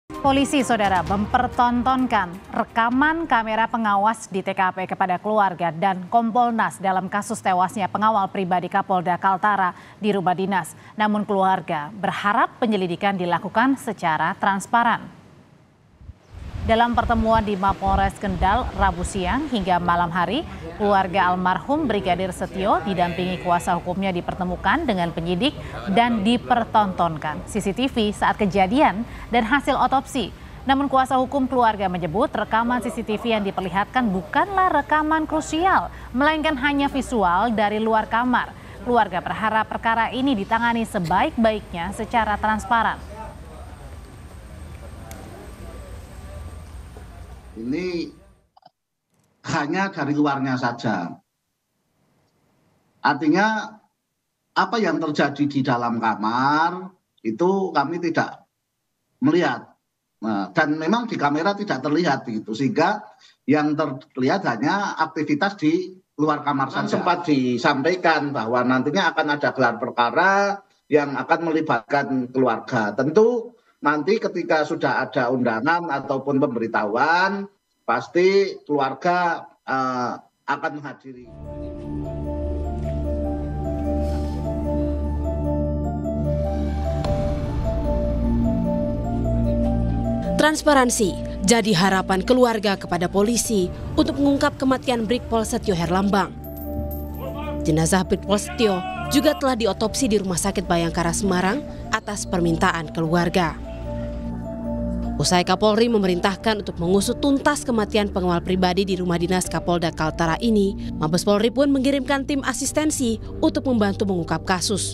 Polisi, saudara, mempertontonkan rekaman kamera pengawas di TKP kepada keluarga dan Kompolnas dalam kasus tewasnya pengawal pribadi Kapolda Kaltara di rumah dinas. Namun keluarga berharap penyelidikan dilakukan secara transparan. Dalam pertemuan di Mapolres Kendal Rabu siang hingga malam hari, keluarga almarhum Brigadir Setio didampingi kuasa hukumnya dipertemukan dengan penyidik dan dipertontonkan CCTV saat kejadian dan hasil otopsi. Namun kuasa hukum keluarga menyebut rekaman CCTV yang diperlihatkan bukanlah rekaman krusial, melainkan hanya visual dari luar kamar. Keluarga berharap perkara ini ditangani sebaik-baiknya secara transparan. Ini hanya dari luarnya saja. Artinya apa yang terjadi di dalam kamar itu kami tidak melihat. Nah, dan memang di kamera tidak terlihat gitu, sehingga yang terlihat hanya aktivitas di luar kamar saja. Sempat disampaikan bahwa nantinya akan ada gelar perkara yang akan melibatkan keluarga. Tentu nanti ketika sudah ada undangan ataupun pemberitahuan, pasti keluarga akan menghadiri. Transparansi jadi harapan keluarga kepada polisi untuk mengungkap kematian Brigpol Setio Herlambang. Jenazah Brigpol Setio juga telah diotopsi di Rumah Sakit Bayangkara Semarang atas permintaan keluarga. Usai Kapolri memerintahkan untuk mengusut tuntas kematian pengawal pribadi di rumah dinas Kapolda Kaltara ini, Mabes Polri pun mengirimkan tim asistensi untuk membantu mengungkap kasus.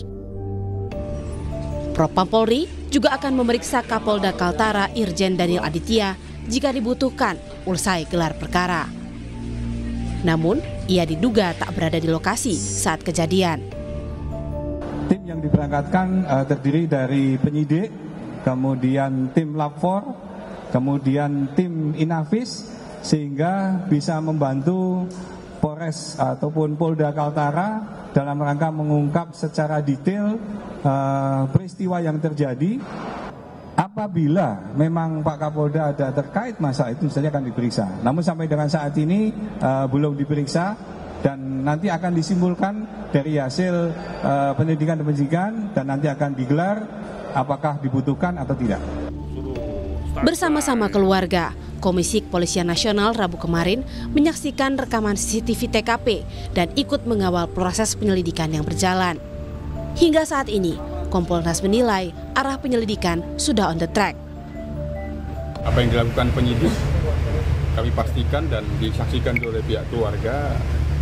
Propam Polri juga akan memeriksa Kapolda Kaltara Irjen Daniel Aditya jika dibutuhkan usai gelar perkara. Namun, ia diduga tak berada di lokasi saat kejadian. Tim yang diberangkatkan terdiri dari penyidik, kemudian tim Lab4, kemudian tim Inavis, sehingga bisa membantu Polres ataupun Polda Kaltara dalam rangka mengungkap secara detail peristiwa yang terjadi. Apabila memang Pak Kapolda ada terkait masalah itu, misalnya akan diperiksa. Namun sampai dengan saat ini belum diperiksa dan nanti akan disimpulkan dari hasil penyidikan dan nanti akan digelar apakah dibutuhkan atau tidak. Bersama-sama keluarga, Komisi Kepolisian Nasional Rabu kemarin menyaksikan rekaman CCTV TKP dan ikut mengawal proses penyelidikan yang berjalan. Hingga saat ini, Kompolnas menilai arah penyelidikan sudah on the track. Apa yang dilakukan penyidik kami pastikan dan disaksikan oleh pihak keluarga,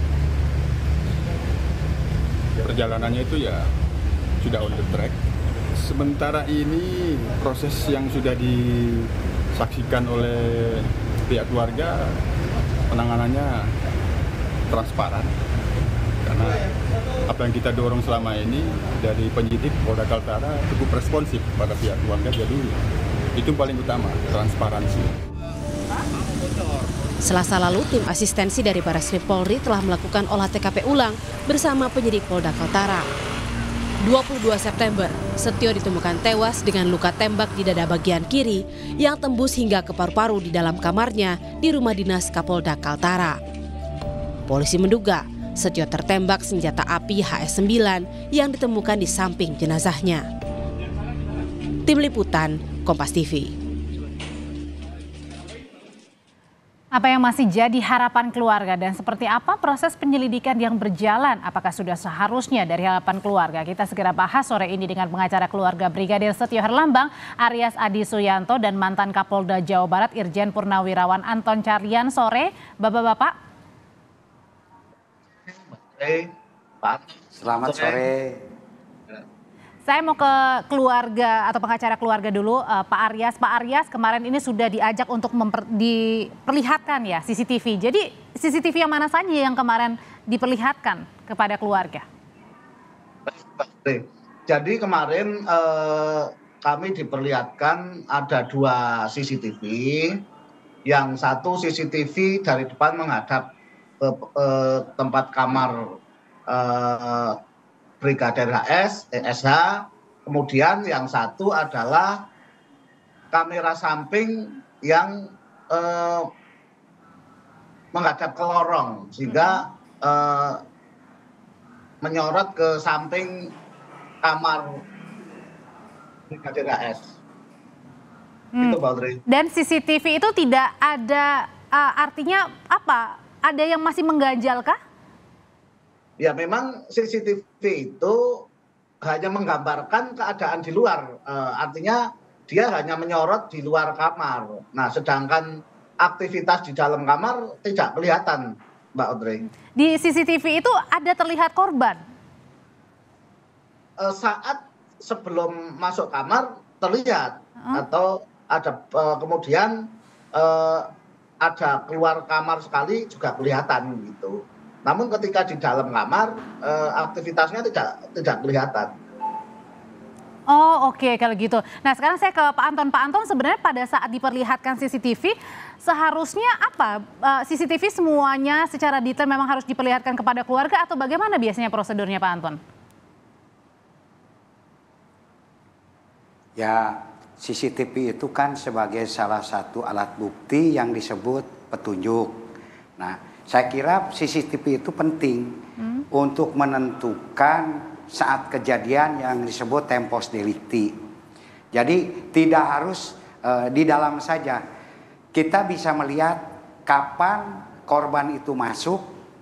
perjalanannya itu ya sudah on the track. Sementara ini proses yang sudah disaksikan oleh pihak keluarga, penanganannya transparan. Karena apa yang kita dorong selama ini dari penyidik Polda Kaltara cukup responsif pada pihak keluarga, jadi itu paling utama, transparansi. Selasa lalu, tim asistensi dari Barreskrim Polri telah melakukan olah TKP ulang bersama penyidik Polda Kaltara. 22 September, Setio ditemukan tewas dengan luka tembak di dada bagian kiri yang tembus hingga ke paru-paru di dalam kamarnya di rumah dinas Kapolda Kaltara. Polisi menduga Setio tertembak senjata api HS-9 yang ditemukan di samping jenazahnya. Tim Liputan, Kompas TV. Apa yang masih jadi harapan keluarga dan seperti apa proses penyelidikan yang berjalan? Apakah sudah seharusnya dari harapan keluarga? Kita segera bahas sore ini dengan pengacara keluarga Brigadir Setio Herlambang, Aryas Adi Suyanto, dan mantan Kapolda Jawa Barat Irjen Purnawirawan Anton Carlyan. Sore, Bapak-bapak. Selamat sore. Saya mau ke keluarga atau pengacara keluarga dulu, Pak Aryas. Pak Aryas, kemarin ini sudah diajak untuk diperlihatkan ya CCTV. Jadi CCTV yang mana saja yang kemarin diperlihatkan kepada keluarga? Jadi kemarin kami diperlihatkan ada 2 CCTV. Yang satu CCTV dari depan menghadap ke tempat kamar Brigadir SH, kemudian yang satu adalah kamera samping yang menghadap ke lorong sehingga menyorot ke samping kamar Brigadir AS. Itu Mbak Audrey. Dan CCTV itu tidak ada, artinya apa? Ada yang masih mengganjal kah? Ya memang CCTV itu hanya menggambarkan keadaan di luar, artinya dia hanya menyorot di luar kamar. Nah sedangkan aktivitas di dalam kamar tidak kelihatan, Mbak Audrey. Di CCTV itu ada terlihat korban? Saat sebelum masuk kamar terlihat, atau ada kemudian ada keluar kamar sekali juga kelihatan gitu. Namun ketika di dalam kamar aktivitasnya tidak kelihatan. Oh oke, kalau gitu. Nah sekarang saya ke Pak Anton. Pak Anton, sebenarnya pada saat diperlihatkan CCTV seharusnya apa? CCTV semuanya secara detail memang harus diperlihatkan kepada keluarga atau bagaimana biasanya prosedurnya Pak Anton? Ya, CCTV itu kan sebagai salah satu alat bukti yang disebut petunjuk. Nah, saya kira CCTV itu penting untuk menentukan saat kejadian yang disebut tempus delicti. Jadi tidak harus di dalam saja. Kita bisa melihat kapan korban itu masuk,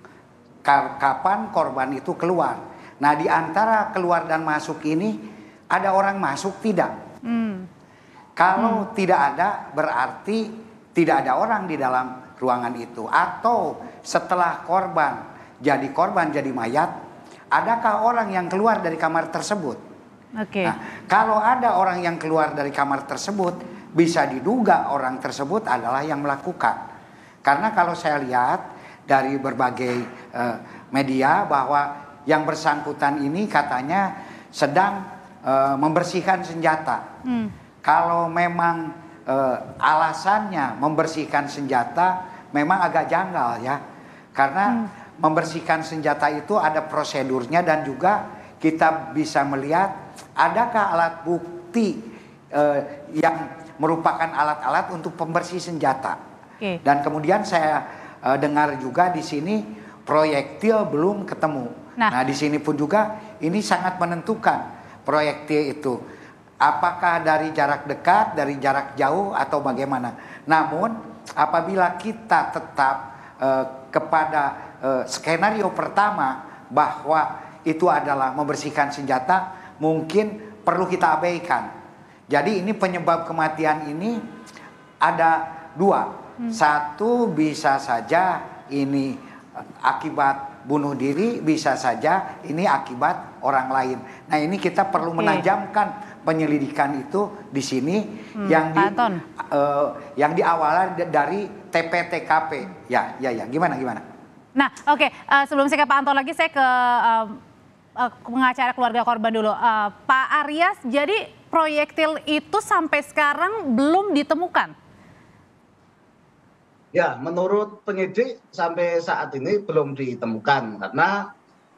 kapan korban itu keluar. Nah, di antara keluar dan masuk ini ada orang masuk tidak? Kalau tidak ada berarti tidak ada orang di dalam ruangan itu. Atau setelah korban jadi mayat, adakah orang yang keluar dari kamar tersebut? Oke. Nah, kalau ada orang yang keluar dari kamar tersebut, bisa diduga orang tersebut adalah yang melakukan. Karena kalau saya lihat dari berbagai media bahwa yang bersangkutan ini katanya sedang membersihkan senjata. Kalau memang alasannya membersihkan senjata memang agak janggal ya. Karena membersihkan senjata itu ada prosedurnya dan juga kita bisa melihat adakah alat bukti yang merupakan alat-alat untuk pembersih senjata. Dan kemudian saya dengar juga di sini proyektil belum ketemu. Nah, di sini pun juga ini sangat menentukan proyektil itu. Apakah dari jarak dekat, dari jarak jauh atau bagaimana. Namun apabila kita tetap kepada skenario pertama bahwa itu adalah membersihkan senjata, mungkin perlu kita abaikan. Jadi ini penyebab kematian ini ada dua. Satu bisa saja ini akibat bunuh diri, bisa saja ini akibat orang lain. Nah ini kita perlu menajamkan penyelidikan itu di sini yang diawali dari TP-TKP. Ya, gimana? Nah, oke. Sebelum saya ke Pak Anton lagi, saya ke pengacara keluarga korban dulu. Pak Aryas, jadi proyektil itu sampai sekarang belum ditemukan? Ya, menurut penyidik sampai saat ini belum ditemukan karena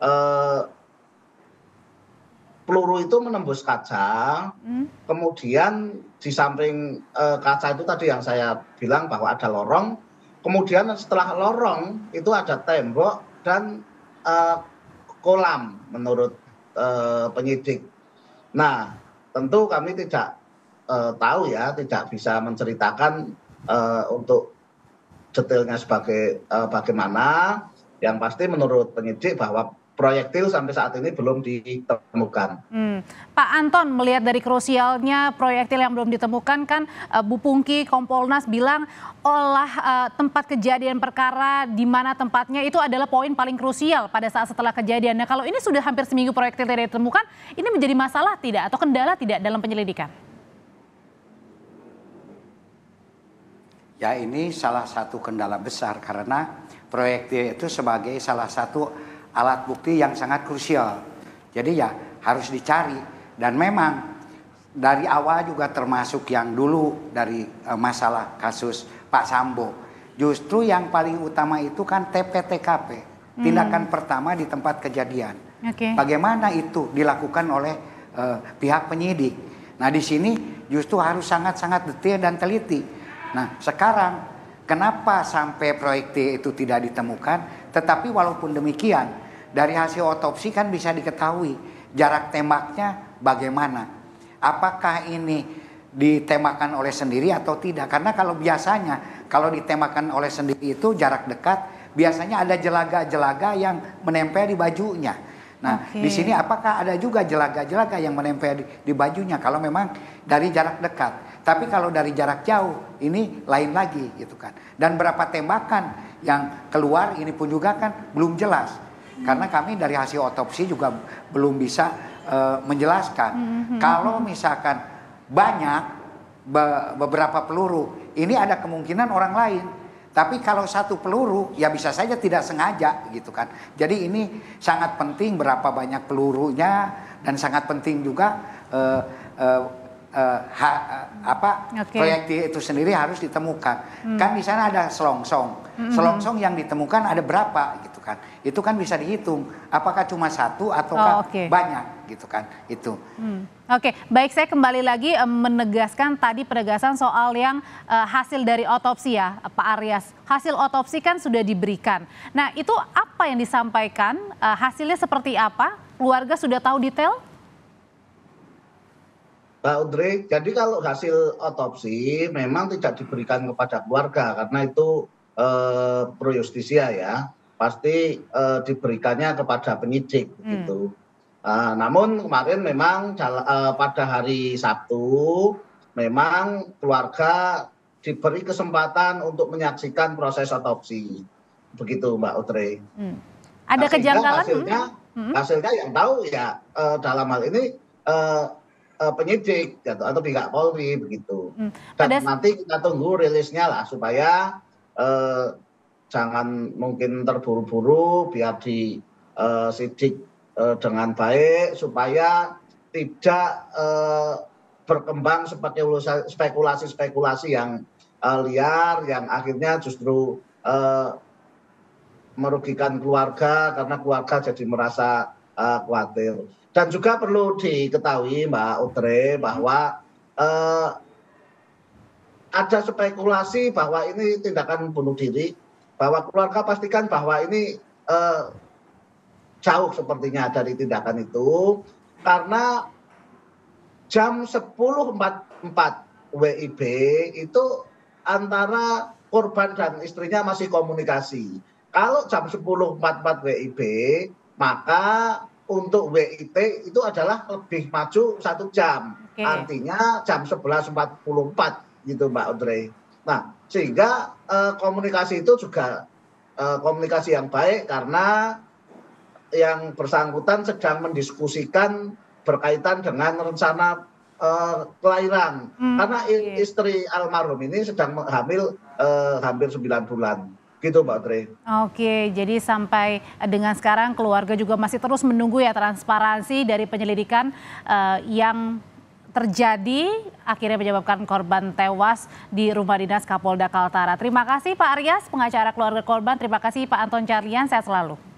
peluru itu menembus kaca, kemudian di samping kaca itu tadi yang saya bilang bahwa ada lorong, kemudian setelah lorong itu ada tembok dan kolam menurut penyidik. Nah, tentu kami tidak tahu ya, tidak bisa menceritakan untuk detailnya sebagai bagaimana. Yang pasti menurut penyidik bahwa proyektil sampai saat ini belum ditemukan. Pak Anton, melihat dari krusialnya proyektil yang belum ditemukan kan Bu Pungki, Kompolnas bilang tempat kejadian perkara di mana tempatnya itu adalah poin paling krusial pada saat setelah kejadian. Nah kalau ini sudah hampir seminggu proyektil tidak ditemukan, ini menjadi masalah tidak atau kendala tidak dalam penyelidikan? Ya ini salah satu kendala besar karena proyektil itu sebagai salah satu alat bukti yang sangat krusial. Jadi ya harus dicari. Dan memang dari awal juga termasuk yang dulu dari masalah kasus Pak Sambo. Justru yang paling utama itu kan TP-TKP. Tindakan pertama di tempat kejadian. Bagaimana itu dilakukan oleh pihak penyidik. Nah di sini justru harus sangat-sangat detail dan teliti. Nah sekarang kenapa sampai proyek T itu tidak ditemukan? Tetapi walaupun demikian dari hasil otopsi kan bisa diketahui jarak tembaknya bagaimana. Apakah ini ditembakkan oleh sendiri atau tidak? Karena kalau biasanya kalau ditembakkan oleh sendiri itu jarak dekat biasanya ada jelaga-jelaga yang menempel di bajunya. Nah, di sini apakah ada juga jelaga-jelaga yang menempel di bajunya kalau memang dari jarak dekat. Tapi kalau dari jarak jauh ini lain lagi gitu kan. Dan berapa tembakan yang keluar ini pun juga kan belum jelas. Karena kami dari hasil otopsi juga belum bisa menjelaskan. Kalau misalkan banyak beberapa peluru, ini ada kemungkinan orang lain. Tapi kalau satu peluru ya bisa saja tidak sengaja gitu kan. Jadi ini sangat penting berapa banyak pelurunya dan sangat penting juga proyektil itu sendiri harus ditemukan. Kan di sana ada selongsong. Selongsong yang ditemukan ada berapa gitu kan. Itu kan bisa dihitung. Apakah cuma satu ataukah banyak gitu kan. Itu. Oke, baik, saya kembali lagi menegaskan tadi penegasan soal yang hasil dari otopsi ya Pak Aryas. Hasil otopsi kan sudah diberikan. Nah itu apa yang disampaikan, hasilnya seperti apa? Keluarga sudah tahu detail? Mbak Audrey, jadi kalau hasil otopsi memang tidak diberikan kepada keluarga karena itu pro justisia ya. Pasti diberikannya kepada penyidik gitu. Namun kemarin memang pada hari Sabtu memang keluarga diberi kesempatan untuk menyaksikan proses otopsi. Begitu Mbak Audrey. Ada kejanggalan? Hasilnya yang tahu ya dalam hal ini penyidik atau pihak Polri begitu. Dan nanti kita tunggu rilisnya lah supaya jangan mungkin terburu-buru biar disidik dengan baik supaya tidak berkembang seperti spekulasi-spekulasi yang liar yang akhirnya justru merugikan keluarga karena keluarga jadi merasa khawatir. Dan juga perlu diketahui Mbak Audrey bahwa ada spekulasi bahwa ini tindakan bunuh diri, bahwa keluarga pastikan bahwa ini jauh sepertinya dari tindakan itu karena jam 10.44 WIB itu antara korban dan istrinya masih komunikasi. Kalau jam 10.44 WIB maka untuk WIT itu adalah lebih maju 1 jam. Artinya jam 11.44 gitu Mbak Audrey. Nah sehingga komunikasi itu juga komunikasi yang baik karena yang bersangkutan sedang mendiskusikan berkaitan dengan rencana kelahiran. Karena istri almarhum ini sedang hamil hampir 9 bulan. Gitu Mbak Audrey. Oke, jadi sampai dengan sekarang keluarga juga masih terus menunggu ya transparansi dari penyelidikan yang terjadi akhirnya menyebabkan korban tewas di rumah dinas Kapolda Kaltara. Terima kasih Pak Aryas, pengacara keluarga korban. Terima kasih Pak Anton Carlian, sehat selalu.